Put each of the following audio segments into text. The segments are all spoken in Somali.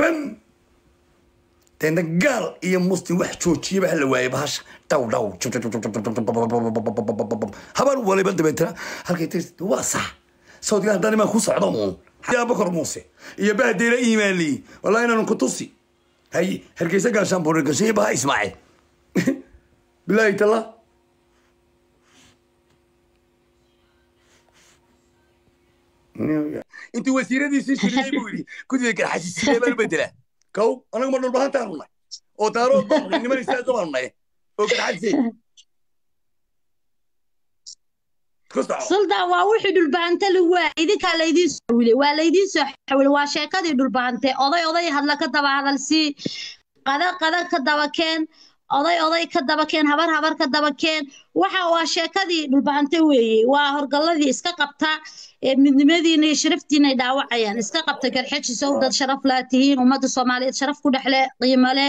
بن تنقال يا مسلم واحد شوتشي بحال واي باش داو داو هبل ولا بنت بنتنا هلكي تيست هو صح صوتي هذا ما كو صعدون يا بكر موسى يا بهدي لا ايمان لي والله انا كنتوسي هي هلكيسا قال شامبور قشي بها اسماعيل بالله تلا انت وسيرتي سيشري بوري كنت ذيك الحاسس اللي بدله كو انا ما نلبها تاعنا او دارو ضمن اني ما نستاذ ضمن او كل حد زين سلطان waa wixii dhulbaanta lagu waayay idinka la idin soo wile waa la idin soo xawil waa sheekadii dhulbaante oday hadla ka daba hadal si qada ka daba keen oday ka daba keen habar ka daba keen waxa waa sheekadii dhulbaante weeyay waa horgaladii iska qabta midnimadiina iyo sharaftiina ay dhaawacayaan iska qabta garxajiso dad sharaf la tihiin ummadda Soomaaliyeed sharaf ku dhaxle qiimo leh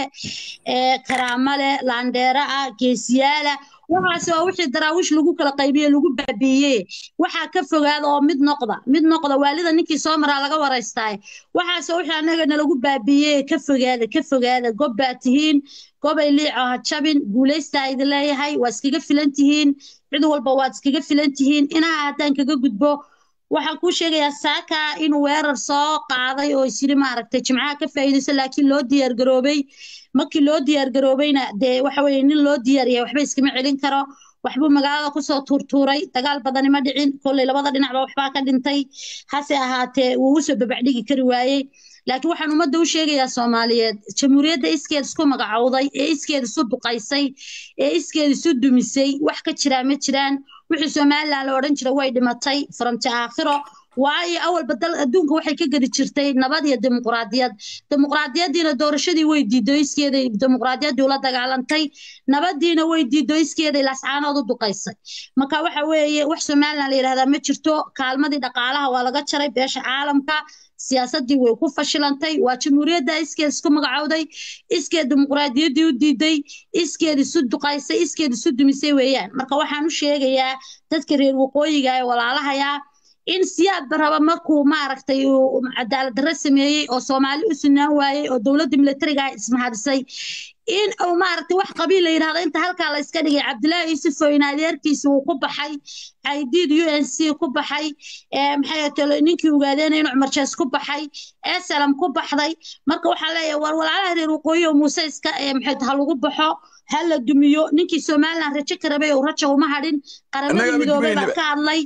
karaamo leh laandeera geesiyaala waxaas waa wixii daraawish lagu kala qaybiyay lagu baabiyay waxa ka fogaada oo mid noqda waalida ninkii soo maraa laga waraystay waxaas wixii anaga lagu baabiyay ka fogaada gob baatihiin gob ay liicaha jabin guuleysta ay leeyahay waa iskaga filantihiin cid walba waa iskaga filantihiin inaa hadan kaga gudbo waxaan ku sheegayaa saaka inuu weerar soo qaaday oo isiri maaragtay jimcaha ka faa'iideysan laakiin loo diyaar garoobay markii loo diyaar garoobayna de waxa weeye nin loo diyaariyay waxba iskama celin karo waxba magaalada ku soo tuurtuuray dagaal badan ma dhicin kulay labada dhinacba waxba ka dhintay hase ahaatee wuu soo babacdhigi kari waayay laakiin waxaan ummadda u sheegayaa Soomaaliyeed jamhuuriyadda iskeed isku magacowday ee iskeed isu duqaysay ee iskeed isu dumisay wax ka jira ma jiraan wixii Soomaaliland la oran jiray way dhimatay faranta aakhiro waayo awal badal adduunka waxay ka gadi jirtay nabad iyo dimuqraadiyadina doorashadii way diiday iskeeda dimuqraadiyadu la dagaalantay nabadiina way diiday iskeeda ilaascaanood u duqaysay marka waxa weeye wax Soomaaliland la yiraahdaa ma jirto kaalmadii dhaqaalaha waa laga jaray beesha caalamka siyaasadii way ku fashilantay waa jamhuuriyadda iskeed isku magacowday iskeed dimuqraadiyadii u diiday iskeed isu duqaysay iskeed isu dumisay weeyaan marka waxaan u sheegayaa dadka reer waqooyiga ee walaalahaya in siyaad baraba markuu maaragtay cadaalad darro sameeyay oo Soomaali u sinaan waayay oo dawladda militariga ismahadisay in oo maaragtay wax qabiil la yiraahdo inta halka la iska dhigay Cabdullaahi Yuusuf oo inaadeerkiisa uu ku baxay IDD UNC ku baxay maxay tahay ninkii ogaadeen in Umar Jees ku baxay SLM ku baxday marka waxa leeyahay war walaalaha reer waqooyi oo Muuse iska maxay tahay lagu baxo hal la dumiyo ninkii Soomaaliland rajo ka rabay oo rajo uma hadhin qaramada midoobay baa ka hadlay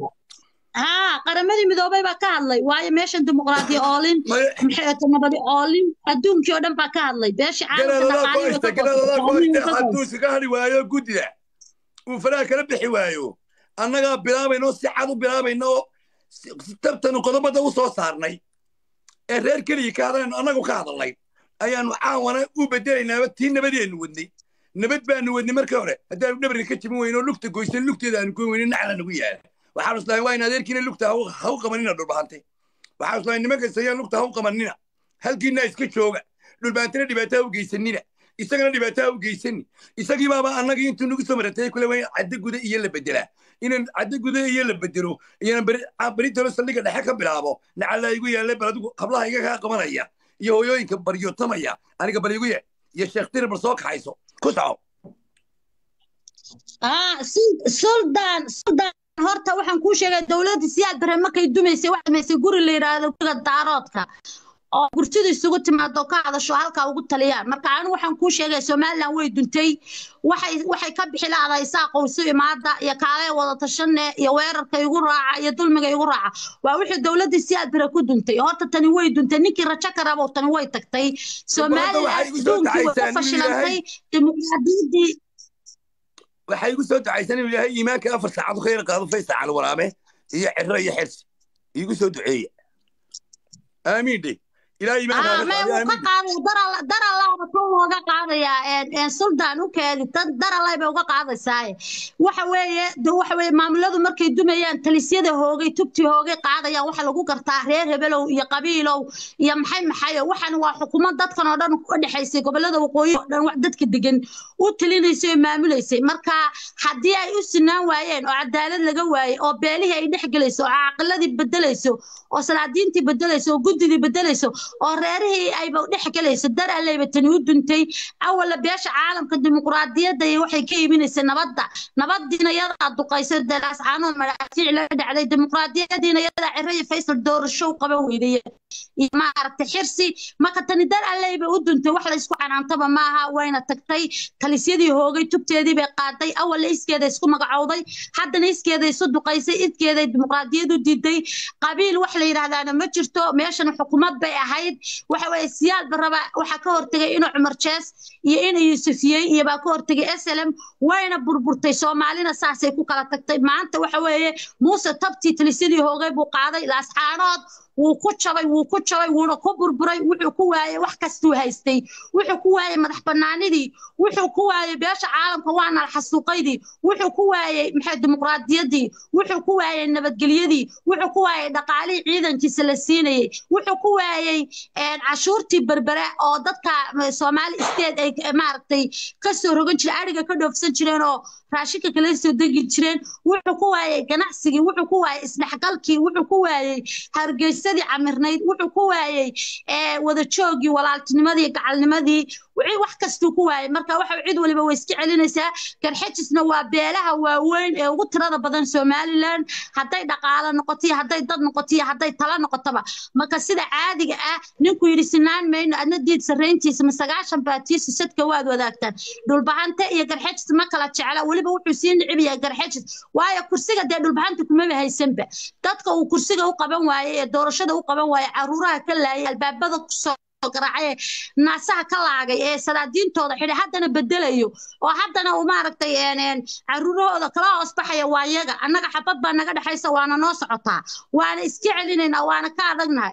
qaramadii midoobay baa ka hadlay waayo meeshan dimuqraadiyo oolin maxay tahay nabadi oolin adduunkii oo dhan baa ka hadlay beesha caalamka hadduu iskaga hadhi waayo guddida uu faraha kala bixi waayo annagaa bilaabayno si cad u bilaabayno tabtanu qodobada u soo saarnay ee reer keliya ka hadlayno annagu ka hadalnay ayaanu caawana u beddelaynaaba tii nabadeenu wadnay nabad baanu wadnay marka hore haddaanu dhabarka ka jibin weyno lugta goysan lugteeda aanu goyn weyno nacla nagu yaala waxaan islahay waa in adeerkiina lugta ha u qabanina dhulbahantay waxaan islahay nimanka sayaan lugta ha u qabanina halkiina iska jooga dhulbahantana dhibaataa u geysanina isagana dhibaataa u geysani isagii baaba annagii intuu nagu soo maratay kule waa in caddo guda iyo la bedelaa inaan caddo guda iyo la bedelo iyana beri talo saldhigga dhexe ka bilaabo nacallaa igu yaallay bal adigu hablaha iga kaa qabanaya iyo hooyooyinka baryootamaya aniga bal igu yee iyo sheekh tiri bal soo kaxayso ku soco suldaan horta waxaan ku sheegay dawladda siyaad bare markay dumaysay wax dumaysay guri la yiraahdo guriga daaroodka oo gurtida isugu timaado ka hadasho halka ugu taliyaan marka anigu waxaan ku sheegay Soomaaliland way duntay waxay ka bixi lahayd isaaqowsi imaada iyo kaalay wada tashanne iyo weerarka igu raaca iyo dulmiga igu raaca waa wixii dawladda siyaad bare ku duntay horta tani way duntay ninkii rajo ka rabo tani way tagtay Soomaaliland dunkii way ku fashilantay dimuqraadiyadii waxay igu soo ducaysan inuu ilaahay iimaanka 4 saacadood khayr qaado Faysal Cali Waraame iyo Cirro iyo Xirsi igu soo duceeyay aamiin dhig ilaahay iimaanka dar Allah ku uga qaadaya suldaan u keedi dar Allah bay uga qaadaysaa waxa weeye maamuladu markay dumayaan talisyada hoogay tubti hoogay qaadaya waxa lagu gartaa reer hebelow iyo qabiilow iyo maxay waxan waa xukuumad dadkan oo dhan u dhaxaysay gobolada waqooyi oo dhan wax dadka degan u talinaysay maamuleysay marka hadii ay u sinaan waayeen oo cadaalad laga waayay oo beelihii ay dhex galayso oo aqaladii bedelayso oo salaadiintii bedelayso oo guddidii bedelayso وريره أي بودح كله يصدر اللي بتنود دنتي أول بيش عالم كديمقراطية ده وحي كي من السنة نبضنا يضع دقيسة دراس عنه مراتيع لدى على الديمقراطية دينا يضع الرئي فيصل دور الشو قبوي دي ما عرفت حرسي ما كنت ندار اللي بودو انت واحد يسكو عن طبعا معها وين تكتي تلسيدي هوغي تبتدي بقاطي اول ليس كذا يسكو مقعوضي حتى نيس كذا يصد قيسي إد كذا الديمقراطية ديدي قبيل وحلا يراد أنا ما جرتو ماشان حكومات بي أحيد وحوى السيال بالربع وحكور تجي إنه عمر تشاس يإنه يوسفية يبقى كور تجي أسلم وين بربرتي سومالينا ساسي كوكا تكتي ما أنت وحوى موسى تبتي تلسيدي هوغي بقاضي الأسحارات وكتشبي ونكبر بري وحكواي وحكستو هايستي وحكواي مدح بنانيدي وحكواي بيش عالم كوانا الحسوقيدي وحكواي محد ديمقراطيتي وحكواي النبدقليدي وحكواي دقالي عيدان كيسلسيني وحكواي عشورتي بربراء oo dadka Soomaali state ay maartay ka soo rogan jiray ariga ka dhoofsan jireen oo raashinka kala soo degi jireen wuxuu ku waayay ganacsiga wuxuu ku waayay isdhexgalkii wuxuu ku waayay hargeysadii camirnayd wuxuu ku waayay wada joogii walaaltinimadii gacalnimadii wixii wax kasto ku waayay marka waxa cid waliba way iska celinaysaa garxajisna waa beelaha waaweyn ee ugu tirada badan Somaliland haday dhaqaale noqoto haday dad noqoto haday tala noqotaba marka sida caadiga ah ninku yiri sinaan meeyna adna diid sareyntiisa ma 9 baatiisa sadka waad wadaagtaan dhulbahanta iyo garxajis ma kala jecla waliba wuxuu siin cibiya garxajis waayo kursiga de dhulbahanta kuma haysanba dadka uu kursiga u qaban waayay ee doorashada u qaban waayay caruuraha ka laayay albaabada ku soo قرعي ناسها كلاعي إيه سلادين توضح حين حتى أنا بدليه وحتى أنا وماركتي يعني عرورو ذا كلا أصبح يواجه أنا كحبب أنا قد حيس وأنا نص عطا وأنا استعلننا وأنا كذا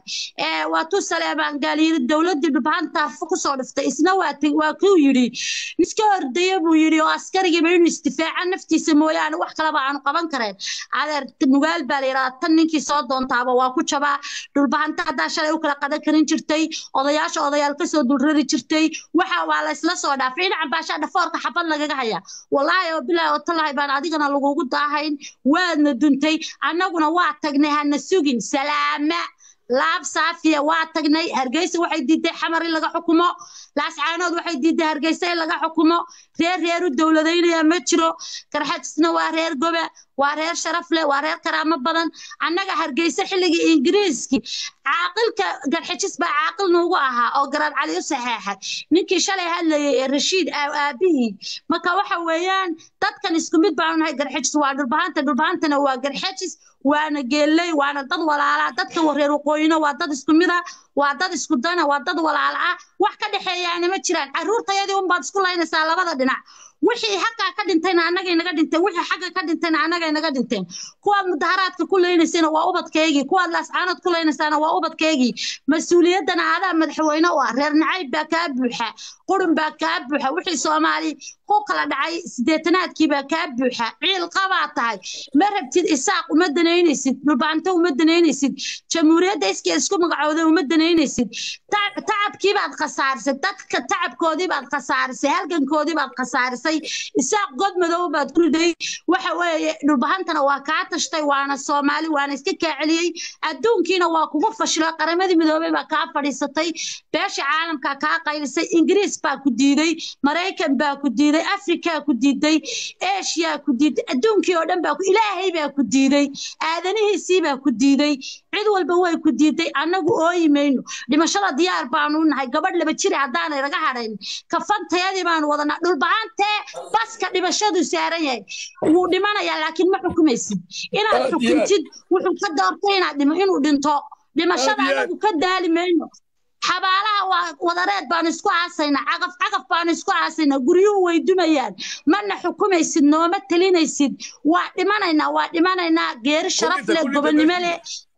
وتوصل بان قالي الدولة دي ببانتا فوكس على سنوات وكيوري نسكر ديبو يري عسكري يبين استفاع نفتي سمويا أنا وحكلا عن قبان كرين على نقال باليرات تنكي صاد دون تابا وكوتشبا البانتا داشة وكلا قد كرين شرتي odayaal ka soo dulrari jirtay waxa waa la isla soo dhaafay in cambaasha dhafoorka xabad lagaga haya wallahi oo bilaa oo talahay baan adigana lagugu daahayn waadna duntay annaguna waa tagnay hana sugin salaama laab saafiya waa tagnay hargeysa waxay diiday xamar in laga xukumo laascaanood waxay diiday hargeysa in laga xukumo reer u dawladeynaya ma jiro garxajisna waa reer goba waa reer sharaf leh waa reer karaamo badan annaga hargeysa xilligii ingiriiski caaqilka garxajis baa caaqil noogu ahaa oo garaad cali u saxeexay ninkii shalay hadlayay Rashiid aabihi marka waxa weeyaan dadkan isku mid baan nahay garxajis waa dhulbahantana waa garxajis waana geelay waana dad walaala dadka wareer waqooyina waa dad isku mid ah waa dad isku dana waa dad walaala ah wax ka dhaxeeyana ma jiraan caruurtayadii un baad isku laynaysaa labada dhinac wixii xaqqa ka dhintayna anaga inaga dhintay wixii xaqqa ka dhintayna anaga inaga dhinteen kuwa mudaharaadka ku leeynaysan waa ubadkeegii kuwa laascaanad ku leeynaysan waa ubadkeegii mas'uuliyadana aada madaxweyne oo reer nacayb baa ka buuxa qurun baa ka buuxa wixii Soomaali ku kala dhacay 8aadkii baa ka buuxa ciil qabaa tahay ma rabtid isaaq uma daneynaysid dhulbaanta uma daneynaysid jamhuuriyadda isku magacooda uma daneynaysid tacabkii baad khasaarisay dadka tacabkoodii baad khasaarisay halgankoodii baad khasaarisay isaaq god madow baad ku riday waxa weeye dhulbahantana waa ka tashtay waana Soomaali waana iska kaaceliyay adduunkiina waa kugu fashilay qaramadii midoobay baa ka fadhiisatay beesha caalamka ka qaylisay Ingiriis baa ku diiday Mareykan baa ku diiday Afrika ku diiday Asia ku diiday adduunkii oo dhan baa ku Ilaahay baa ku diiday aadanihiisii baa ku diiday cid walba way ku diiday anagu ooyimayno dhimashada diyaar baanu nahay gabadh laba jir hadaan iraga harayn kafantayadii baan wadana dhulbaante baska dhimashadu saaran yahay wuu dhimanayaa laakiin ma xukumaysid inaad xukuntid wuxuu ka doortay inuu dhinto dhimashada anagu ka daalimayno xabaalaha wadareed baan isku aasayna caqaf baan isku aasayna guryuhu way dumayaan mana xukumaysid nooma talinaysid waa dhimanaynaa geeri sharaf leh gobonimo leh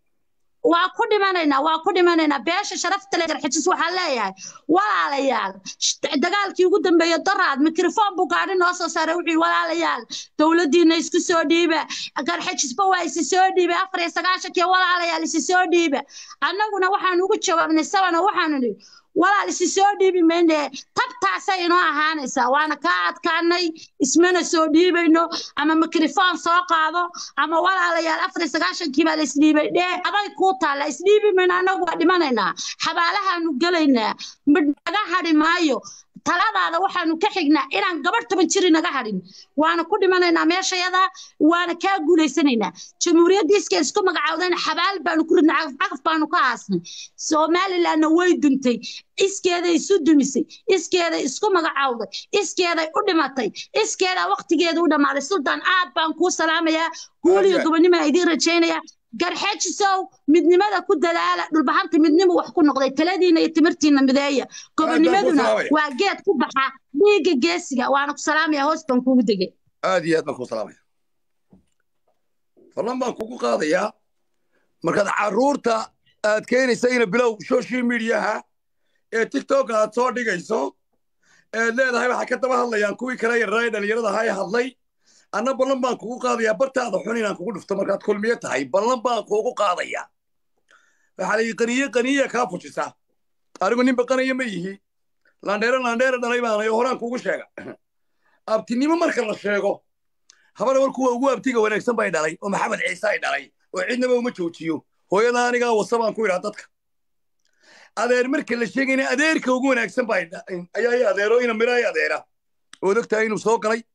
waa ku dhimanaynaa beesha sharafta leh garxajis waxa leeyahay walaalayaal dagaalkii ugu dambeeyay daraad mikrofon buu gaadhin oo soo saaray wixii walaalayaal dawladdiina isku soo dhiiba garxajisba waa is soo dhiibay 94 walaalayaal is soo dhiiba annaguna waxaan ugu jawaabnay sabana waxaan nidhi walaal isi soo dhiibi mayne tabtaasay inoo ahaanaysaa waana ka adkaanay ismana soo dhiibayno ama mikrofon soo qaado ama walaalayaal 49 baa la isdhiibay dhee aday ku taala isdhiibi mayna anagu waa dhimanaynaa xabaalahaanu galaynaa midnaga hadhi maayo taladaada waxaanu ka xignaa inaan gabadh 10 jir naga hadhin waana ku dhimanaynaa meeshayada waana ka guuleysanaynaa jamhuuriyadda isku magacaawdeen xabaal baanu ku ridnaa cagaf baanu ka aasnay Soomaaliland way duntay iskeeda isu dumisay iskeeda isku magacaawday iskeeda u dhimatay iskeeda waqtigeeda u dhamaaday sultan aad baan ku salaamayaa guuliyo gobonimo idin rajeynaya garxajisow midnimada ku dadaala dhulbahanta midnimo wax ku noqday taladiina iyo timirtiina mideeya gobonimaduna waa geed ku baxa dhiiga geesiga waana ku salaamayaa hoos baan kugu degay aad iyo aad baan ku salaamayaa falan baan kugu qaadayaa markaad caruurta aad keenaysa ina bilow social mediaha ee TikTok aad soo dhigayso ee leedahay waxa ka daba hadlayaan kuwii kale yaray dhalinyarada hay hadlay أنا بلن بان كوكو قاضية برتا هذا حنين أنا كوكو دفتر مركات كل مية هاي بلن بان كوكو قاضية فحالي قنية كافو تسا أرجو نيم بقنية ميه لاندير دلائما أنا يهران كوكو شيء أبتني ما مركل الشيء هبنا وركو هو أبتيجا ونكسب باي دلائي ومحمد عيسى دلائي وعندنا ما متشوتيو هو يلا أنا جا وصبان كوي راتك أدير مركل الشيء إني أدير كوكو ونكسب باي أي أديرو إنا مراي أديره ودك تاينو سوق لي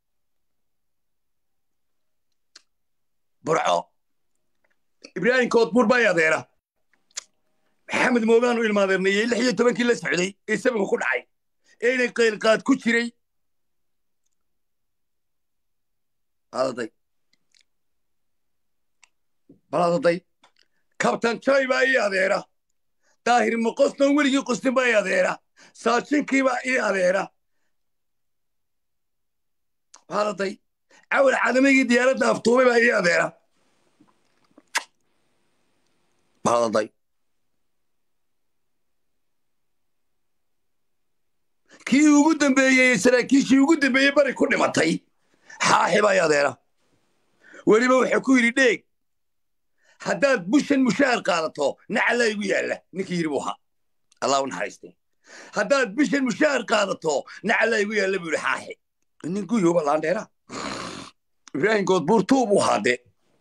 برعو إبراهيم كوتبور باي أديره محمد موبان والمادرنية اللي هي 8 كيلو سعودي يسمى كل عاي أين قيل قاد كشري هذا طيب هذا طيب كابتن شاي باي أديره طاهر مقصنا ولي قصنا باي أديره ساتشين كي باي أديره هذا طيب أول عالمي ديارتنا أفطومي باي أديره هذا طيب كي وجود بيجي سراكيش وجود بيجي بري كل ما تاي حاحبا يا ديرة ولي ما وحكوا لي ديك حداد بوش المشاعر قالته نعلا يقول له نكير بوها الله ونحرسته حداد بوش المشاعر قالته نعلا يقول له بيقول حاحي نقول يوم الله ديرة إبراهيم قد برتوب وهذا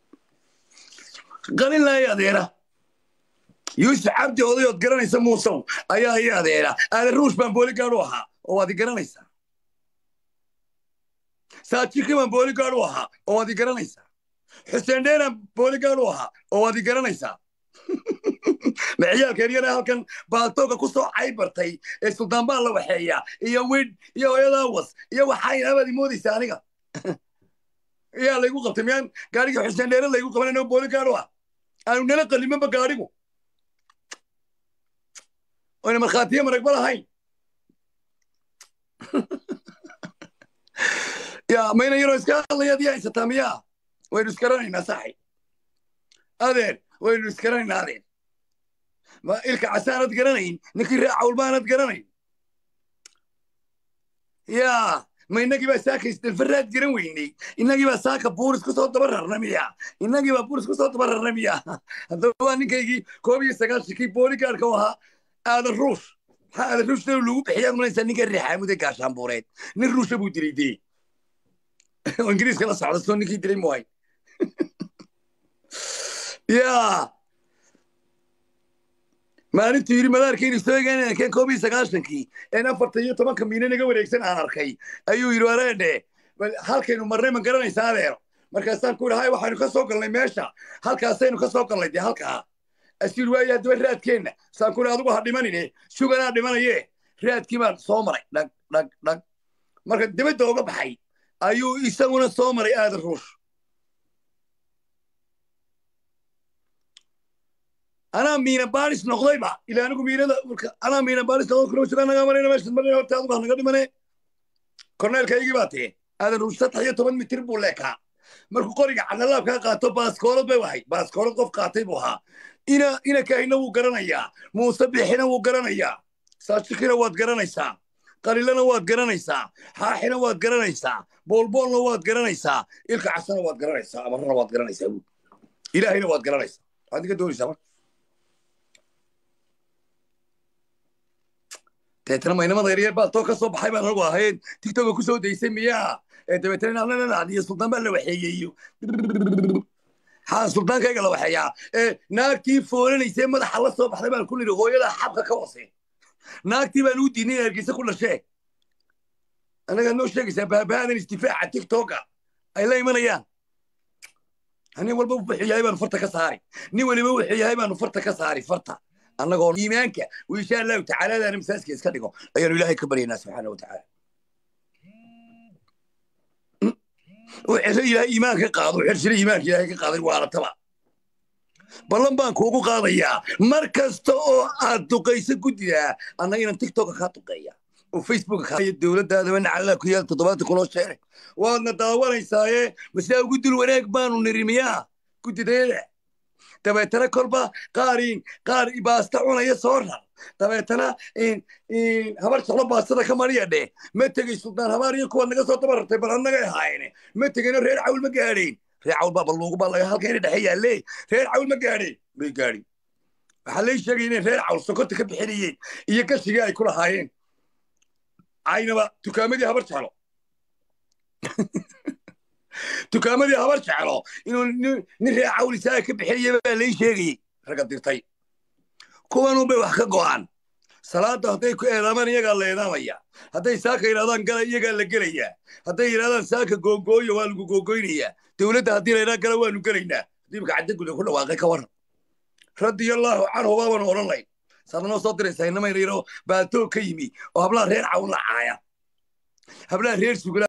قال لا يا ديرة يوسف عبدي وضيوت قراني يسموه صوم أيها يا ديرة أنا الروش بان بولي قالوها وهذه قراني يسا ساتشيكي بان بولي قالوها وهذه قراني يسا حسين دينا بولي قالوها وهذه قراني يسا معيال كريانا هالكن بالتوكا كسو عيبرتي السلطان بالله وحيا يا ويد يا ويلاوس يا وحاين أبدي مودي سانيقا يا اللي يقول قبتميان قاريقو حسين دينا اللي يقول قبل أنه بولي قالوها أنا نلقى اللي من بقاريقو وأنا مرخاتية من أقبلها هاي يا مين يرو إسكال الله يدي عيسى تامية وين إسكالني نصحي هذين وين إسكالني هذين ما إلك عسانة قرنين نكير عول بانة قرنين يا ما إنك بساك الفرات قرنويني إنك بساك بورس كصوت برا الرمية إنك بورس كصوت برا الرمية هذا هو إنك يجي كوبي سكال شكي بوري كاركوها هذا الروش لو بحياة من الإنسان نقدر ريحان وده كاشان بوريت نروش أبو دريدي وإنجليز خلاص على الصون نكيد دري موي يا ما أنت يري مدار كين يستوي أنا كان كوبي سكاشن كي أنا فرتيجي طبعا كمينة نجوا ريكسن أنا أركي أيوه يروارني هل كانوا مرة من قرن يسافر مركزان كل هاي واحد يخسوق اللي ماشى هل كاسين يخسوق اللي دي هل كا أسير ويا دول رات كينا سأكون أدوق هذي ماني شو قال هذي ماني يه رات كمان صومري لك مركز دبي دوقة بحي أيوه يسمونه صومري هذا الروش أنا مين باريس نقضيبا إلى أنكم مين أنا مين باريس نقضي كروش أنا قامرين ماشي مرة وتأذوق أنا قدي ماني كورنيل كيجي باتي هذا الروش تحية 8 متر بولكها مركو قريق على الله كقاطو باسكولو بواحد باسكولو قف قاطبوها إنا كهنا وقرنايا مصبحنا وقرنايا ساشكنا وقرنايسا قليلنا وقرنايسا حاحنا وقرنايسا بولبولنا وقرنايسا إلك عسنا وقرنايسا أمرنا وقرنايسا إلهينا وقرنايسا هذه كدوري سامر deetana maynamada yaryar baa too ka soo baxay baan anagu ahayn tiktoka ku soo daysay miyaa dabeetana iyo suldaan baa la waxeeyeeyo haa suldaankayga la waxeeyaa naagtii foolanaysay madaxa la soo baxday baan ku nidhi hooyada xabka ka wase naagtii baan u diinay hargeysa ku dhashee annagaa noo sheegaysaa baabaadan isdifaaca tiktoka ay la imanayaan nin walba wuxuu yahay baanu farta ka saari nin waliba wuxuu yahay baanu farta ka saari farta annagoo iimaanka insha allahu tacaala daana masaaska iska dhigo ayaanu ilaahay ka baryaynaa subxaana watacaala وحسن إلى إيمان كقاضي وحسن إيمان إلى كقاضي وارتبا بلن بان كوكو قاضية مركز تو أدوقيس كوديا أنا هنا تيك توك خاطقية وفيسبوك خايد الدولة هذا من على كيال تطبات كلها شارك وأنا داور إنساء بس لو قلت له وراك بانو نرمياه كنت ده تبى ترى كربا قارين باستعونا يصورها تبى ترى إن هبار شغل باستدا كماريا ده ما تجي سلطان هباري كون نجا صوت برا تبى أنا جاي هاينه ما تجي نرير عول مجارين رير عول باب اللوج بالله هالكين ده هي اللي رير عول مجارين مجارين حليش جايين رير عول سكوت كبحريين يكش جاي كل هاين عينه بقى تكامل هبار شغله تكامل هبار شغله إنه نرير عول ساك بحرية ليش جاي رقد ديرتي كوانو بوحكا قوان صلاة هدي كإيرامان يقال ليناميا هدي ساكا إيرادان يقال لقليا هدي إيرادان ساكا قوقوي والقو قوقوينيا دولة هدي لينا قلوان قلينا دي بك عدد قلو كله واقعي كورن رضي الله عنه بابا نور الله صارنا صدر سينما يريرو باتو كيمي وهبلا رير عولا عايا هبلا رير سوكلا